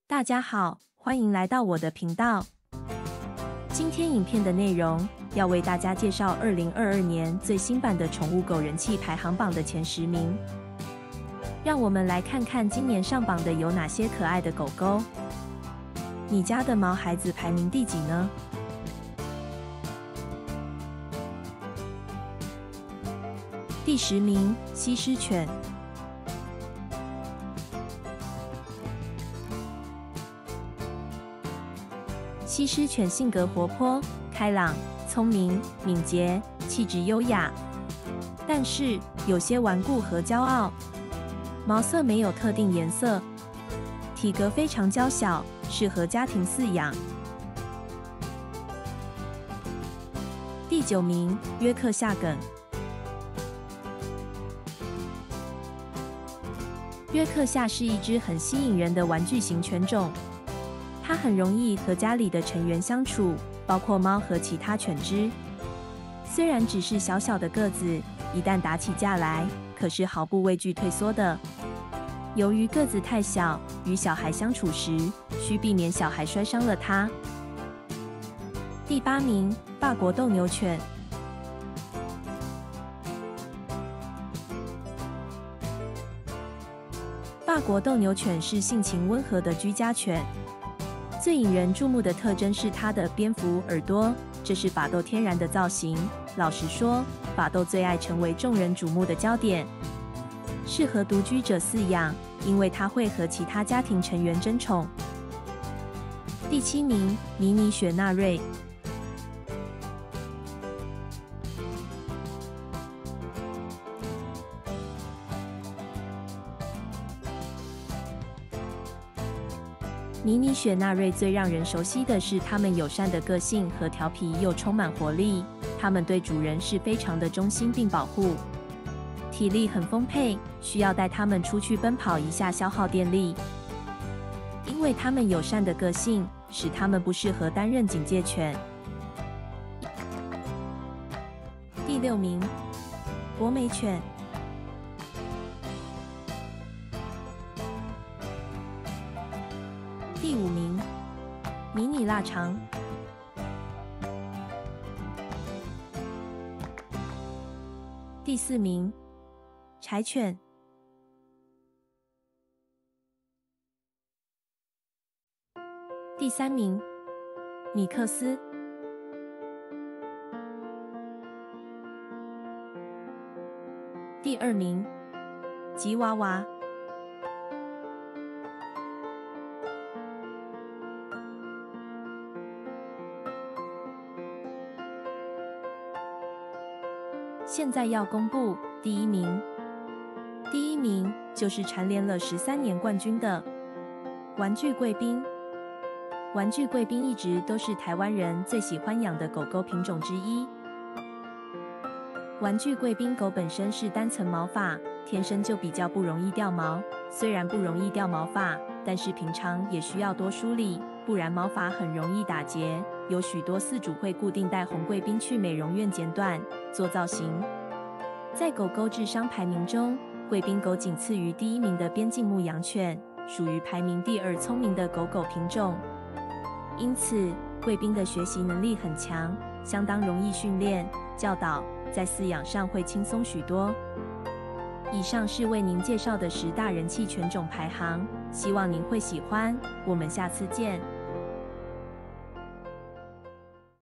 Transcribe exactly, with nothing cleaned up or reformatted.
大家好，欢迎来到我的频道。今天影片的内容要为大家介绍二零二二年最新版的宠物狗人气排行榜的前十名。让我们来看看今年上榜的有哪些可爱的狗狗。你家的毛孩子排名第几呢？第十名，西施犬。西施犬性格活泼、开朗、聪明、敏捷，气质优雅，但是有些顽固和骄傲。毛色没有特定颜色，体格非常娇小，适合家庭饲养。第九名，约克夏梗。约克夏是一只很吸引人的玩具型犬种。它很容易和家里的成员相处，包括猫和其他犬只。虽然只是小小的个子，一旦打起架来，可是毫不畏惧退缩的。由于个子太小，与小孩相处时，需避免小孩摔伤了它。第八名，法国斗牛犬。法国斗牛犬是性情温和的居家犬。最引人注目的特征是它的蝙蝠耳朵，这是法斗天然的造型。老实说，法斗最爱成为众人瞩目的焦点，适合独居者饲养，因为它会和其他家庭成员争宠。第七名，迷你雪纳瑞。迷你雪纳瑞最让人熟悉的是它们友善的个性和调皮又充满活力。它们对主人是非常的忠心并保护，体力很丰沛，需要带它们出去奔跑一下消耗电力。因为它们友善的个性，使它们不适合担任警戒犬。第六名，博美犬。第五名，迷你腊肠。第四名，柴犬。第三名，米克斯。第二名，吉娃娃。现在要公布第一名，第一名就是蝉联了十三年冠军的玩具贵宾。玩具贵宾一直都是台湾人最喜欢养的狗狗品种之一。玩具贵宾狗本身是单层毛发，天生就比较不容易掉毛。虽然不容易掉毛发，但是平常也需要多梳理，不然毛发很容易打结。有许多饲主会固定带红贵宾去美容院剪短做造型。在狗狗智商排名中，贵宾狗仅次于第一名的边境牧羊犬，属于排名第二聪明的狗狗品种。因此，贵宾的学习能力很强，相当容易训练、教导，在饲养上会轻松许多。以上是为您介绍的十大人气犬种排行，希望您会喜欢。我们下次见。